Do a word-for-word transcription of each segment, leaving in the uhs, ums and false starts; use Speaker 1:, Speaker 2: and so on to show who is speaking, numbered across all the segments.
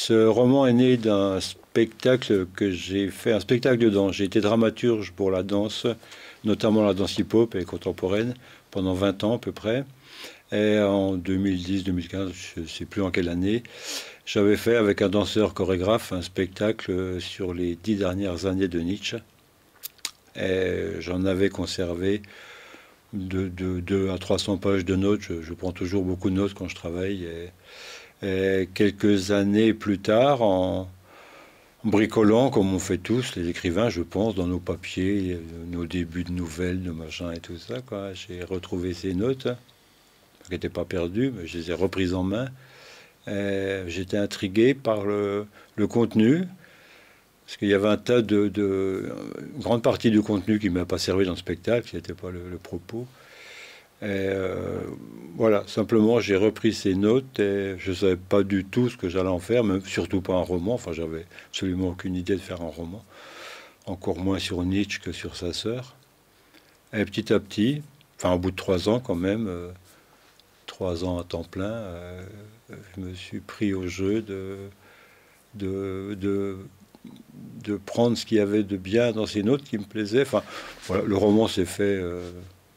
Speaker 1: Ce roman est né d'un spectacle que j'ai fait, un spectacle de danse. J'ai été dramaturge pour la danse, notamment la danse hip-hop et contemporaine, pendant vingt ans à peu près. Et en deux mille dix deux mille quinze, je ne sais plus en quelle année, j'avais fait avec un danseur chorégraphe un spectacle sur les dix dernières années de Nietzsche. Et j'en avais conservé de deux à trois cents pages de notes. Je, je prends toujours beaucoup de notes quand je travaille. Et, et quelques années plus tard, en bricolant, comme on fait tous, les écrivains, je pense, dans nos papiers, nos débuts de nouvelles, de machin et tout ça, quoi, j'ai retrouvé ces notes, qui n'étaient pas perdues, mais je les ai reprises en main. J'étais intrigué par le, le contenu, parce qu'il y avait un tas de, de... Une grande partie du contenu qui ne m'a pas servi dans le spectacle, qui n'était pas le, le propos. Et euh, voilà, simplement j'ai repris ces notes et je ne savais pas du tout ce que j'allais en faire, même surtout pas un roman. Enfin, j'avais absolument aucune idée de faire un roman, encore moins sur Nietzsche que sur sa sœur. Et petit à petit, enfin au bout de trois ans quand même, euh, trois ans à temps plein, euh, je me suis pris au jeu de, de, de, de prendre ce qu'il y avait de bien dans ces notes qui me plaisaient. Enfin, voilà, le roman s'est fait... Euh,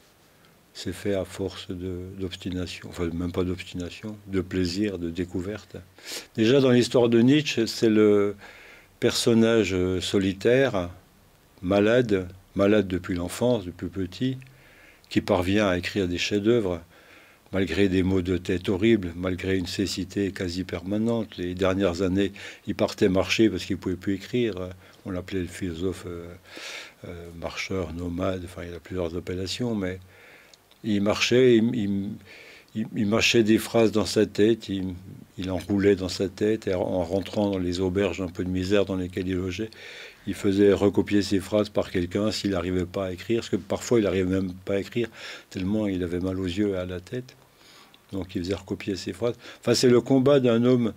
Speaker 1: C'est fait à force d'obstination, enfin même pas d'obstination, de plaisir, de découverte. Déjà dans l'histoire de Nietzsche, c'est le personnage solitaire, malade, malade depuis l'enfance, depuis petit, qui parvient à écrire des chefs-d'œuvre, malgré des maux de tête horribles, malgré une cécité quasi permanente. Les dernières années, il partait marcher parce qu'il ne pouvait plus écrire. On l'appelait le philosophe euh, euh, marcheur, nomade, enfin il a plusieurs appellations, mais... Il marchait, il, il, il mâchait des phrases dans sa tête, il, il enroulait dans sa tête, et en rentrant dans les auberges un peu de misère dans lesquelles il logeait, il faisait recopier ses phrases par quelqu'un s'il n'arrivait pas à écrire, parce que parfois il n'arrivait même pas à écrire, tellement il avait mal aux yeux et à la tête. Donc il faisait recopier ses phrases. Enfin, c'est le combat d'un homme,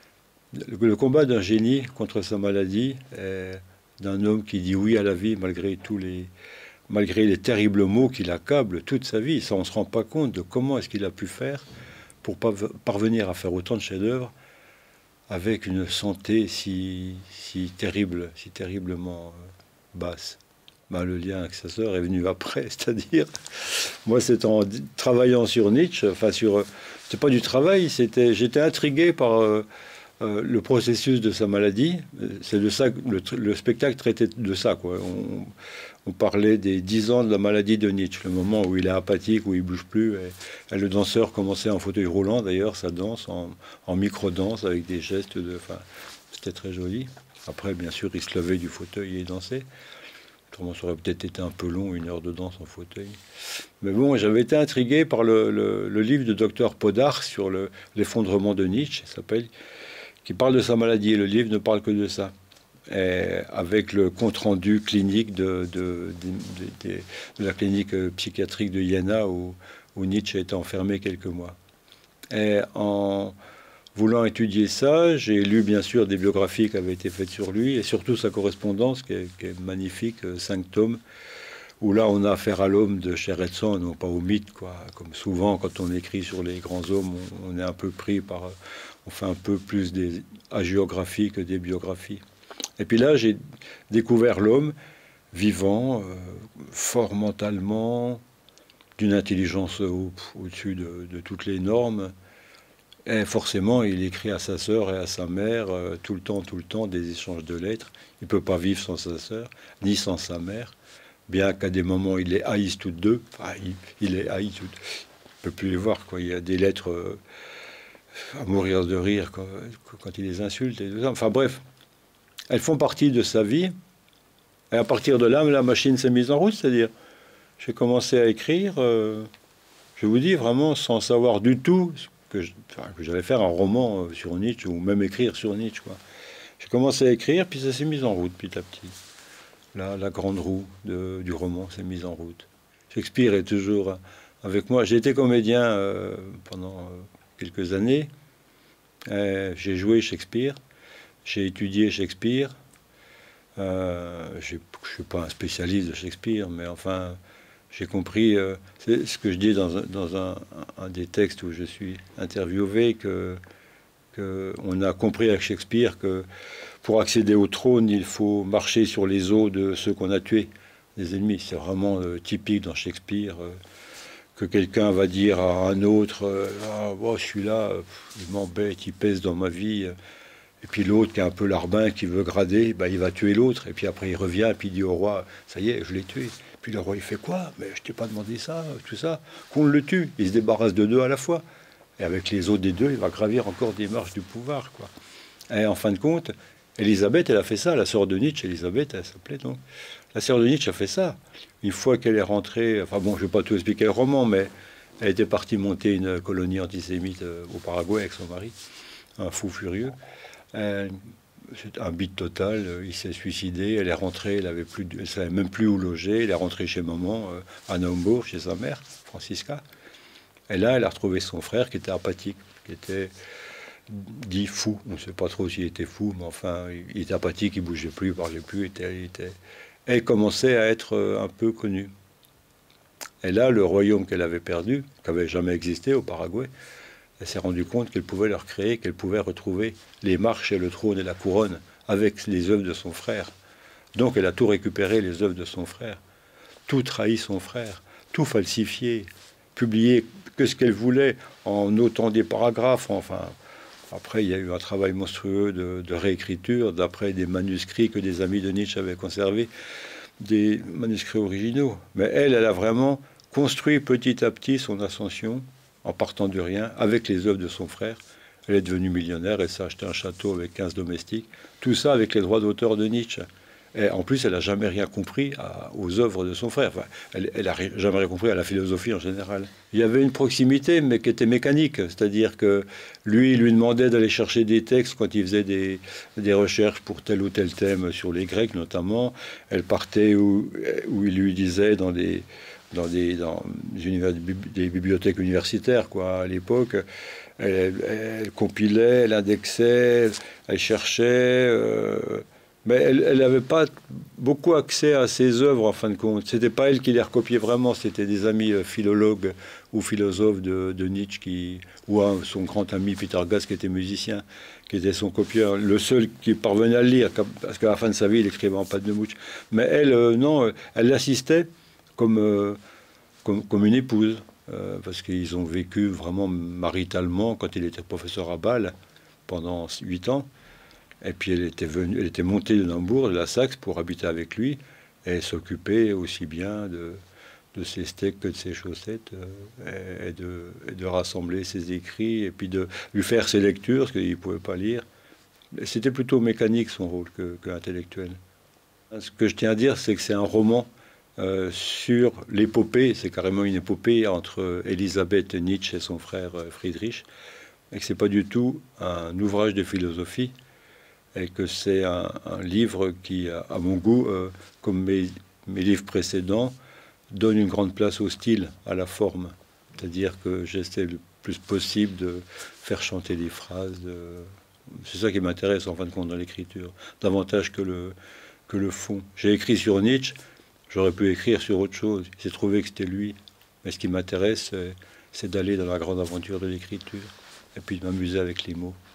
Speaker 1: le combat d'un génie contre sa maladie, d'un homme qui dit oui à la vie malgré tous les... malgré les terribles maux qui l'accablent toute sa vie. Ça, on ne se rend pas compte de comment est-ce qu'il a pu faire pour parvenir à faire autant de chefs-d'œuvre avec une santé si, si terrible, si terriblement basse. Ben, le lien avec sa sœur est venu après, c'est-à-dire, moi, c'est en travaillant sur Nietzsche, enfin, sur, c'est pas du travail, c'était, j'étais intrigué par euh, euh, le processus de sa maladie. C'est de ça, le, le spectacle traitait de ça, quoi. On, On parlait des dix ans de la maladie de Nietzsche, le moment où il est apathique, où il bouge plus. Et, et le danseur commençait en fauteuil roulant, d'ailleurs, sa danse en, en micro-danse avec des gestes de... Enfin, c'était très joli. Après, bien sûr, il se levait du fauteuil et il dansait. Autrement, ça aurait peut-être été un peu long, une heure de danse en fauteuil. Mais bon, j'avais été intrigué par le, le, le livre de docteur Podar sur l'effondrement de Nietzsche, il s'appelle, qui parle de sa maladie. Et le livre ne parle que de ça. Et avec le compte-rendu clinique de, de, de, de, de la clinique psychiatrique de Iéna où, où Nietzsche a été enfermé quelques mois. Et en voulant étudier ça, j'ai lu bien sûr des biographies qui avaient été faites sur lui et surtout sa correspondance qui est, qui est magnifique, cinq tomes, où là on a affaire à l'homme de chair et de sang, non pas au mythe, quoi. Comme souvent quand on écrit sur les grands hommes, on, on est un peu pris par... On fait un peu plus des hagiographies que des biographies. Et puis là, j'ai découvert l'homme vivant, euh, fort mentalement, d'une intelligence au, au-dessus de, de toutes les normes. Et forcément, il écrit à sa sœur et à sa mère euh, tout le temps, tout le temps, des échanges de lettres. Il ne peut pas vivre sans sa sœur, ni sans sa mère, bien qu'à des moments, il les haïsse toutes deux. Enfin, il, il les haït toutes. Il ne peut plus les voir, quoi. Il y a des lettres euh, à mourir de rire quand, quand il les insulte. Et tout ça. Enfin bref. Elles font partie de sa vie. Et à partir de là, la machine s'est mise en route. C'est-à-dire, j'ai commencé à écrire, euh, je vous dis vraiment, sans savoir du tout que, je, enfin, que j'allais faire un roman sur Nietzsche, ou même écrire sur Nietzsche, quoi. J'ai commencé à écrire, puis ça s'est mis en route petit à petit. Là, la grande roue de, du roman s'est mise en route. Shakespeare est toujours avec moi. J'ai été comédien euh, pendant euh, quelques années. J'ai joué Shakespeare. J'ai étudié Shakespeare. Euh, je ne suis pas un spécialiste de Shakespeare, mais enfin, j'ai compris, euh, c'est ce que je dis dans, un, dans un, un des textes où je suis interviewé, que que on a compris avec Shakespeare que pour accéder au trône, il faut marcher sur les os de ceux qu'on a tués, des ennemis. C'est vraiment euh, typique dans Shakespeare euh, que quelqu'un va dire à un autre euh, ah, oh, je suis là, euh, il m'embête, il pèse dans ma vie. euh, Et puis l'autre qui est un peu larbin, qui veut grader, bah, il va tuer l'autre. Et puis après il revient, et puis il dit au roi, ça y est, je l'ai tué. Puis le roi il fait quoi? Mais je t'ai pas demandé ça, tout ça. Qu'on le tue. Il se débarrasse de deux à la fois. Et avec les autres des deux, il va gravir encore des marches du pouvoir, quoi. Et en fin de compte, Élisabeth, elle a fait ça. La sœur de Nietzsche, Élisabeth, elle s'appelait donc. La sœur de Nietzsche a fait ça. Une fois qu'elle est rentrée, enfin bon, je vais pas tout expliquer le roman, mais elle était partie monter une colonie antisémite euh, au Paraguay avec son mari, un fou furieux. Euh, c'est un bide total. euh, Il s'est suicidé. Elle est rentrée. Elle avait plus, de- elle savait même plus où loger. Elle est rentrée chez maman euh, à Naumbourg, chez sa mère, Francisca. Et là, elle a retrouvé son frère qui était apathique, qui était dit fou. On ne sait pas trop s'il était fou, mais enfin, il était apathique, il bougeait plus, il parlait plus. Il était, il était... Elle commençait à être euh, un peu connue. Et là, le royaume qu'elle avait perdu, qui n'avait jamais existé au Paraguay, elle s'est rendue compte qu'elle pouvait le recréer, qu'elle pouvait retrouver les marches et le trône et la couronne avec les œuvres de son frère. Donc elle a tout récupéré, les œuvres de son frère, tout trahi son frère, tout falsifié, publié que ce qu'elle voulait en notant des paragraphes. Enfin, après, il y a eu un travail monstrueux de, de réécriture, d'après des manuscrits que des amis de Nietzsche avaient conservés, des manuscrits originaux. Mais elle, elle a vraiment construit petit à petit son ascension en partant de rien, avec les œuvres de son frère. Elle est devenue millionnaire, elle s'est acheté un château avec quinze domestiques. Tout ça avec les droits d'auteur de Nietzsche. Et en plus, elle n'a jamais rien compris à- aux œuvres de son frère. Enfin, elle n'a jamais rien compris à la philosophie en général. Il y avait une proximité, mais qui était mécanique. C'est-à-dire que lui, il lui demandait d'aller chercher des textes quand il faisait des, des recherches pour tel ou tel thème sur les Grecs, notamment. Elle partait où, où il lui disait dans des dans des, dans des, univers- des bibliothèques universitaires, quoi, à l'époque. Elle, elle- elle compilait, elle indexait, elle cherchait, euh, mais elle n'avait pas beaucoup accès à ses œuvres, en fin de compte. C'était pas elle qui les recopiait vraiment, c'était des amis euh, philologues ou philosophes de, de Nietzsche, qui, ou un- son grand ami Peter Gass, qui était musicien, qui était son copieur, le seul qui parvenait à le lire, parce qu'à la fin de sa vie, il écrivait en pâte de mouche. Mais elle, euh, non, elle l'assistait comme, euh, comme, comme une épouse, euh, parce qu'ils ont vécu vraiment maritalement quand il était professeur à Bâle pendant huit ans. Et puis elle était venue, elle était montée de Naumbourg, de la Saxe, pour habiter avec lui, et elle s'occupait aussi bien de, de ses steaks que de ses chaussettes, euh, et, de, et de rassembler ses écrits, et puis de lui faire ses lectures, parce qu'il ne pouvait pas lire. C'était plutôt mécanique son rôle que, que intellectuel. Ce que je tiens à dire, c'est que c'est un roman euh, sur l'épopée, c'est carrément une épopée entre Elisabeth Nietzsche et son frère euh, Friedrich, et que c'est pas du tout un ouvrage de philosophie, et que c'est un, un livre qui, à, à mon goût, euh, comme mes, mes livres précédents, donne une grande place au style, à la forme. C'est-à-dire que j'essaie le plus possible de faire chanter les phrases. de- C'est ça qui m'intéresse en fin de compte dans l'écriture, davantage que le, que le fond. J'ai écrit sur Nietzsche, j'aurais pu écrire sur autre chose. Il s'est trouvé que c'était lui. Mais ce qui m'intéresse, c'est- c'est d'aller dans la grande aventure de l'écriture et puis de m'amuser avec les mots.